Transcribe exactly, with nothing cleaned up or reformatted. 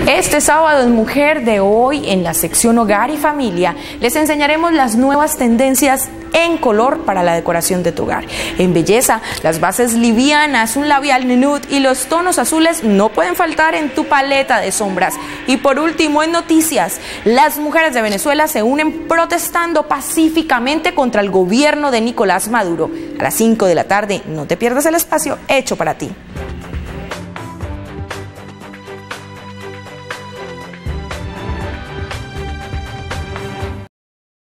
Este sábado en Mujer de Hoy, en la sección Hogar y Familia, les enseñaremos las nuevas tendencias en color para la decoración de tu hogar. En belleza, las bases livianas, un labial nude y los tonos azules no pueden faltar en tu paleta de sombras. Y por último, en noticias, las mujeres de Venezuela se unen protestando pacíficamente contra el gobierno de Nicolás Maduro. A las cinco de la tarde, no te pierdas el espacio hecho para ti.